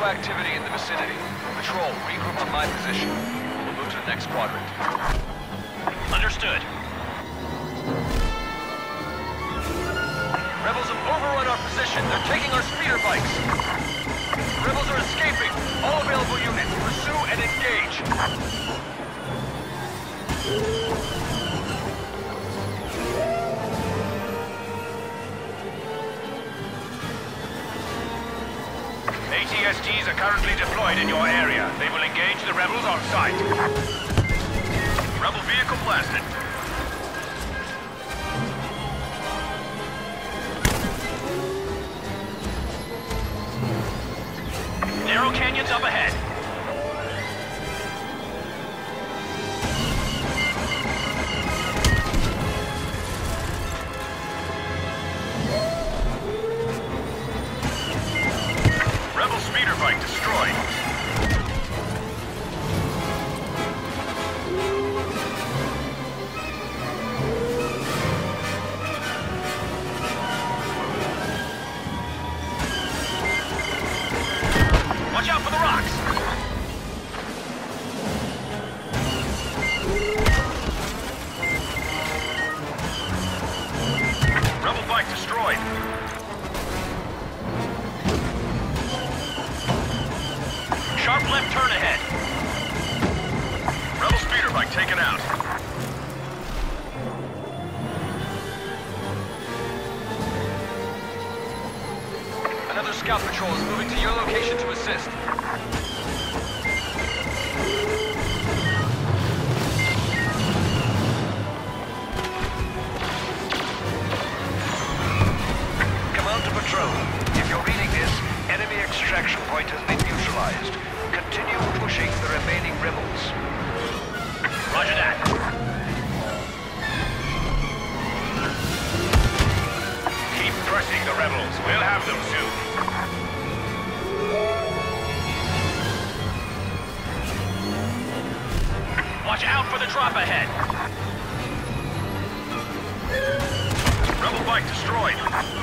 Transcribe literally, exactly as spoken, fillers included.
activity in the vicinity. Patrol, regroup on my position. We'll move to the next quadrant. Understood. Rebels have overrun our position. They're taking our speeder bikes. Rebels are escaping. All available units, pursue and engage. A T S Ts are currently deployed in your area. They will engage the rebels on sight. Rebel vehicle blasted. Narrow canyons up ahead. Rebel speeder bike destroyed. Watch out for the rocks! Rebel bike destroyed. Sharp left turn ahead. Rebel speeder bike taken out. Another scout patrol is moving to your location to assist. Command to patrol. If you're reading this, enemy extraction point has been neutralized. Continue pushing the remaining rebels. Roger that. Keep pressing the rebels. We'll have them soon. Watch out for the drop ahead. Rebel bike destroyed.